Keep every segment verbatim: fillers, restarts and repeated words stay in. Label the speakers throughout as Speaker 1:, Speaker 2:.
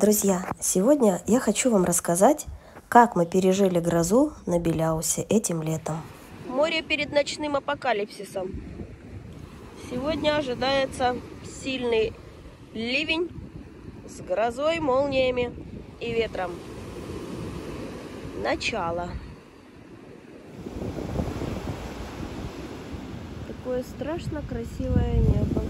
Speaker 1: Друзья, сегодня я хочу вам рассказать, как мы пережили грозу на Беляусе этим летом.
Speaker 2: Море перед ночным апокалипсисом. Сегодня ожидается сильный ливень с грозой, молниями и ветром. Начало. Такое страшно красивое небо.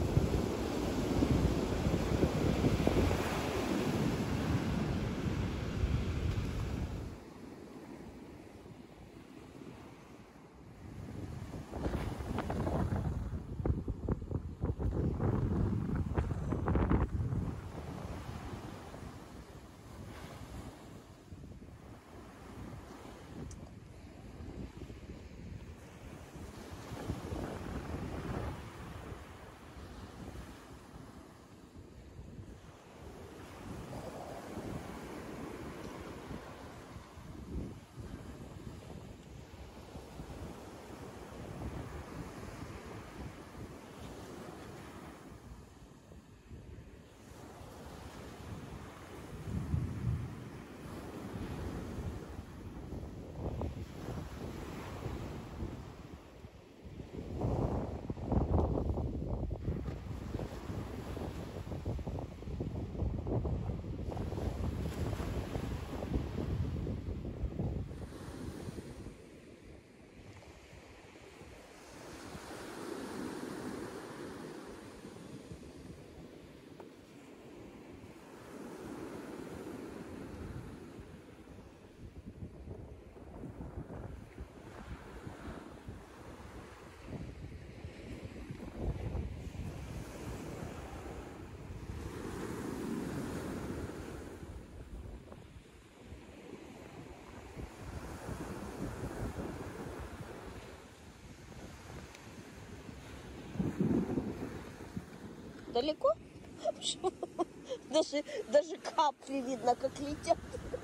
Speaker 2: Далеко? Даже, даже капли видно, как летят.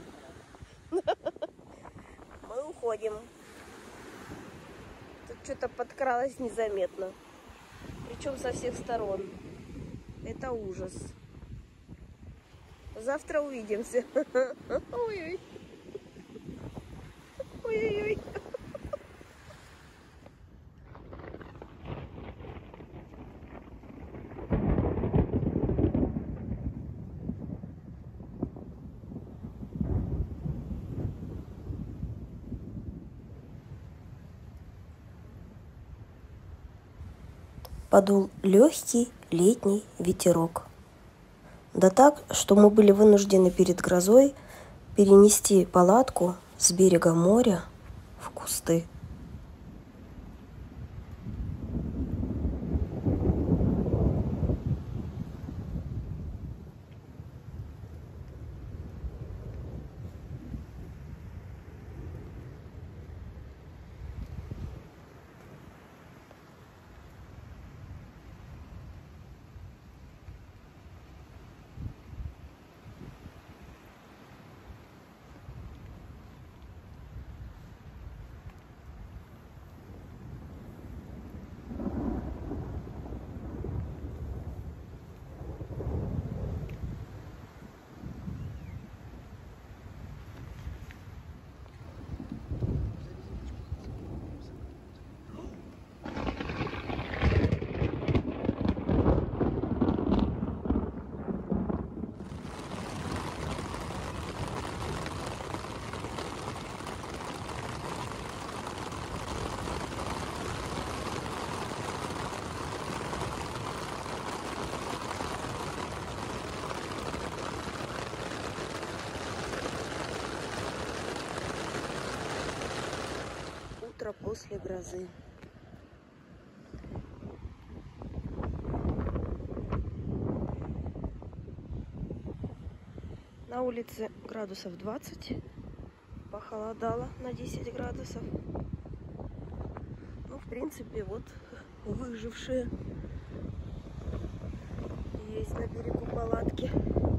Speaker 2: Мы уходим. Тут что-то подкралось незаметно. Причем со всех сторон. Это ужас. Завтра увидимся. Ой-ой. Ой-ой-ой.
Speaker 1: Подул легкий летний ветерок. Да так, что мы были вынуждены перед грозой перенести палатку с берега моря в кусты.
Speaker 2: Утро после грозы. На улице градусов двадцать. Похолодало на десять градусов. Ну, в принципе, вот выжившие есть на берегу палатки.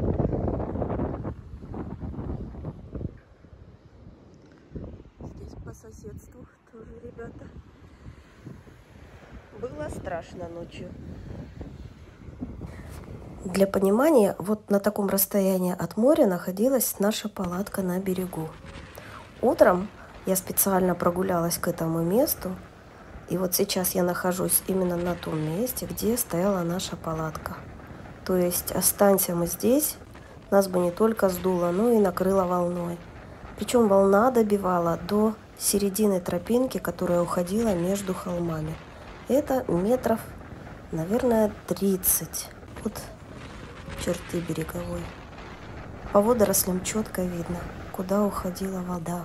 Speaker 2: Здесь по соседству тоже ребята. Было страшно ночью.
Speaker 1: Для понимания, вот на таком расстоянии от моря находилась наша палатка на берегу. Утром я специально прогулялась к этому месту, и вот сейчас я нахожусь именно на том месте, где стояла наша палатка. То есть останься мы здесь, нас бы не только сдуло, но и накрыло волной. Причем волна добивала до середины тропинки, которая уходила между холмами. Это метров, наверное, тридцать от черты береговой. По водорослям четко видно, куда уходила вода.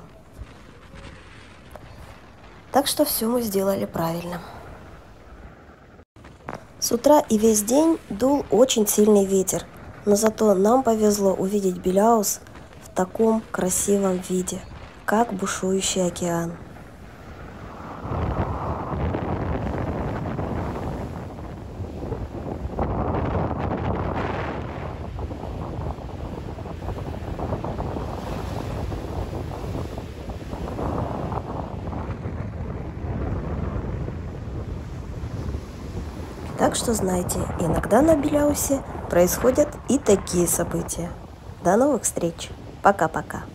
Speaker 1: Так что все мы сделали правильно. С утра и весь день дул очень сильный ветер, но зато нам повезло увидеть Беляус в таком красивом виде, как бушующий океан. Так что знайте, иногда на Беляусе происходят и такие события. До новых встреч. Пока-пока.